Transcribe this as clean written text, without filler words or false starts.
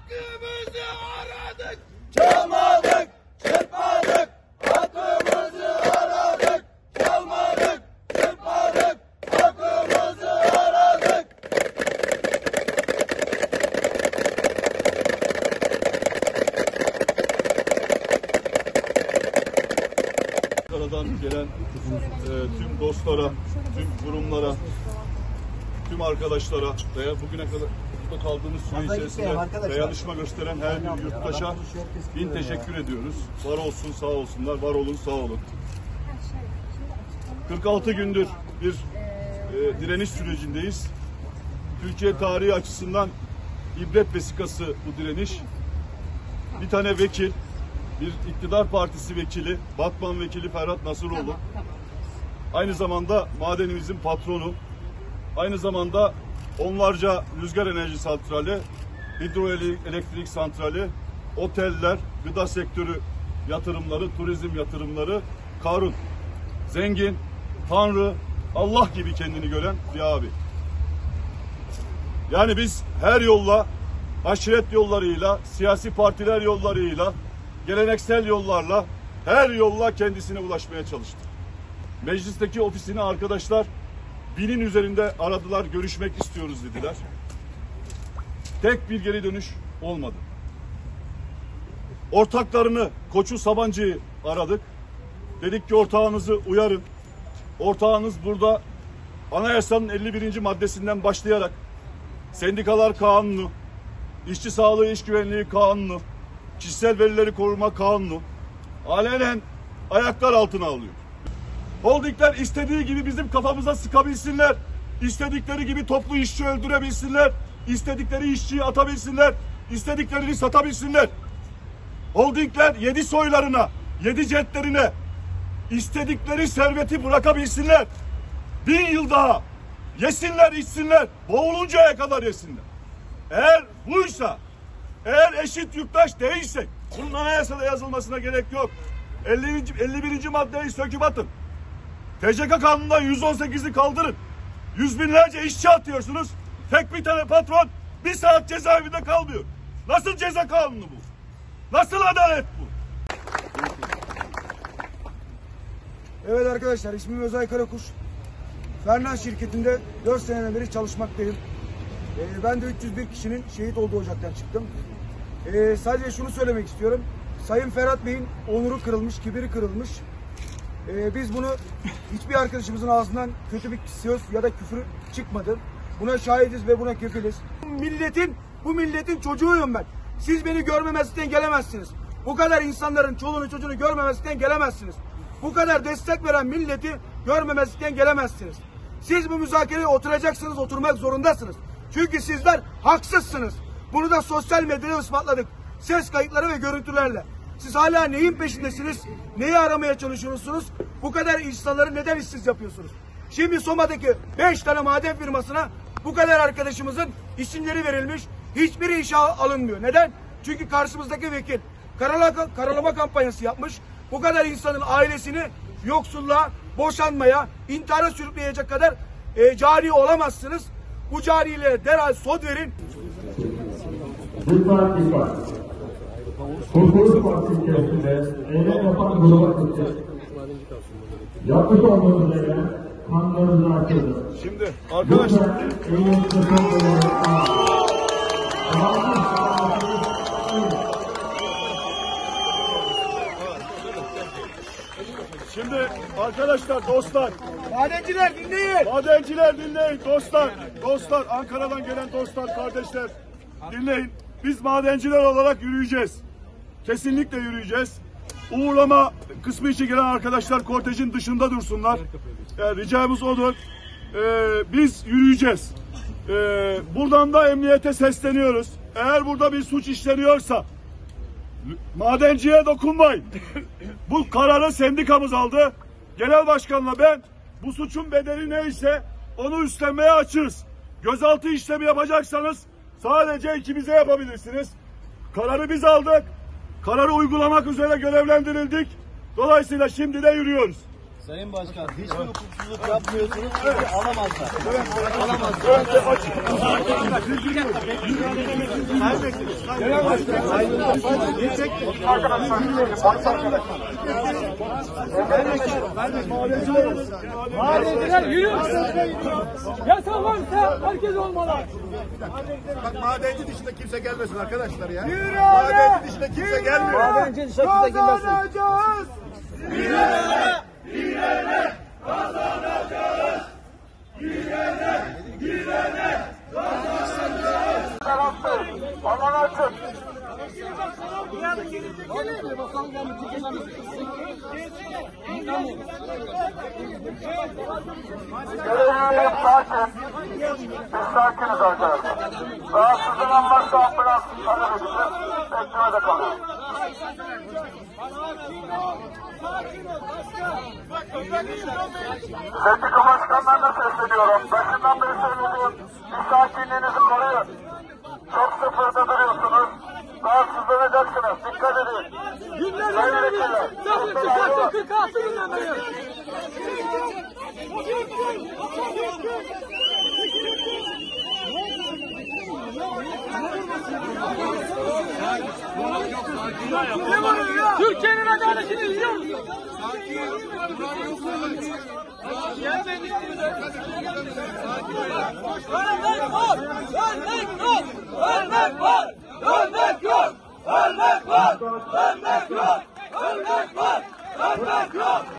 Hakkımızı aradık, çalmadık, çırpmadık. Hakkımızı aradık, çalmadık, çırpmadık. Hakkımızı aradık. Ankara'dan gelen tüm dostlara, tüm kurumlara, tüm arkadaşlara veya bugüne kadar burada kaldığımız süre içerisinde dayanışma gösteren her bir yurttaşa bin teşekkür ediyoruz. Var olsun, sağ olsunlar, var olun, sağ olun. 46 gündür bir direniş sürecindeyiz. Türkiye tarihi açısından ibret vesikası bu direniş. Bir tane vekil, bir iktidar partisi vekili, Batman vekili Ferhat Nasıroğlu, aynı zamanda madenimizin patronu, aynı zamanda onlarca rüzgar enerji santrali, hidroelektrik santrali, oteller, gıda sektörü yatırımları, turizm yatırımları, Karun, zengin, Tanrı, Allah gibi kendini gören bir abi. Yani biz her yolla, aşiret yollarıyla, siyasi partiler yollarıyla, geleneksel yollarla, her yolla kendisine ulaşmaya çalıştık. Meclisteki ofisini arkadaşlar 1000'in üzerinde aradılar, görüşmek istiyoruz dediler. Tek bir geri dönüş olmadı. Ortaklarını, Koçu Sabancı'yı aradık. Dedik ki ortağınızı uyarın. Ortağınız burada anayasanın 51. maddesinden başlayarak Sendikalar Kanunu, İşçi Sağlığı İş Güvenliği Kanunu, Kişisel Verileri Koruma Kanunu alenen ayaklar altına alıyor. Holdingler istediği gibi bizim kafamıza sıkabilsinler, istedikleri gibi toplu işçi öldürebilsinler, istedikleri işçiyi atabilsinler, istediklerini satabilsinler. Holdingler 7 soylarına, 7 jetlerine istedikleri serveti bırakabilsinler. 1000 yıl daha yesinler, içsinler, boğuluncaya kadar yesinler. Eğer buysa, eğer eşit yurttaş değilsek, bunun anayasada yazılmasına gerek yok. 51. maddeyi söküp atın. TCK kanunundan 118'i kaldırın. Yüz binlerce işçi atıyorsunuz. Tek bir tane patron 1 saat cezaevinde kalmıyor. Nasıl ceza kanunu bu? Nasıl adalet bu? Evet arkadaşlar, ismim Özay Karakuş. Fernand şirketinde 4 seneden beri çalışmaktayım. Ben de 301 kişinin şehit olduğu ocaktan çıktım. Sadece şunu söylemek istiyorum. Sayın Ferhat Bey'in onuru kırılmış, kibiri kırılmış. Biz bunu hiçbir arkadaşımızın ağzından kötü bir söz ya da küfür çıkmadı. Buna şahidiz ve buna kefiliz. Bu milletin çocuğuyum ben. Siz beni görmemezlikten gelemezsiniz. Bu kadar insanların çoluğunu çocuğunu görmemezlikten gelemezsiniz. Bu kadar destek veren milleti görmemezlikten gelemezsiniz. Siz bu müzakereye oturacaksınız, oturmak zorundasınız. Çünkü sizler haksızsınız. Bunu da sosyal medyada ispatladık. Ses kayıtları ve görüntülerle. Siz hala neyin peşindesiniz? Neyi aramaya çalışıyorsunuz? Bu kadar insanları neden işsiz yapıyorsunuz? Şimdi Soma'daki 5 tane maden firmasına bu kadar arkadaşımızın isimleri verilmiş. Hiçbiri işe alınmıyor. Neden? Çünkü karşımızdaki vekil karalama kampanyası yapmış. Bu kadar insanın ailesini yoksulluğa, boşanmaya, intihara sürükleyecek kadar cari olamazsınız. Bu carilere derhal son verin. Dikkat. Kurtuluş Partisi içerisinde eylem yapan gruba kıtır. Yapmış olduğunuz eylem kanlarınızı artırdı. Şimdi arkadaşlar dostlar, Madenciler dinleyin. madenciler dinleyin dostlar, Ankara'dan gelen dostlar, kardeşler dinleyin. Biz madenciler olarak yürüyeceğiz. Kesinlikle yürüyeceğiz. Uğurlama kısmı için gelen arkadaşlar kortejin dışında dursunlar. Yani ricamız odur. Biz yürüyeceğiz. Buradan da emniyete sesleniyoruz. Eğer burada bir suç işleniyorsa madenciye dokunmayın. Bu kararı sendikamız aldı. Genel başkanla ben bu suçun bedeli neyse onu üstlenmeye açığız. Gözaltı işlemi yapacaksanız sadece ikimize yapabilirsiniz. Kararı biz aldık. Kararı uygulamak üzere görevlendirildik. Dolayısıyla şimdi de yürüyoruz. Sayın Başkan, hiçbir hukuksuzluk yapmıyorsunuz çünkü alamazlar. Madenciler yürü. Yasa varsa herkes olmalı. Bak madenci dışında kimse gelmesin arkadaşlar ya. Yürü Madenci dışında kimse gelmiyor. Madenci dışarı kimse girmesin. Kazanacağız. Aman açın. Görevliler sakin. Biz sakiniz arkadaşlar. Rahatsızlanan varsa ambulans talep edeceğiz. Beklemede kalın. Sendika başkanlarına sesleniyorum. Başından beri söylediğim bir sakinliğinizi koruyun. Çok sıfırda duruyorsunuz. Rahatsızlanacaksınız. Dikkat edin. Günlerden beri sahip çıkarttı 46 günden beri. Türkiye'nin adaletini yiyor musun? Gelmedik. Ölmek var! Ölmek var! Ölmek var! Ölmek yok! Ölmek var! Ölmek yok! Ölmek var! Ölmek yok!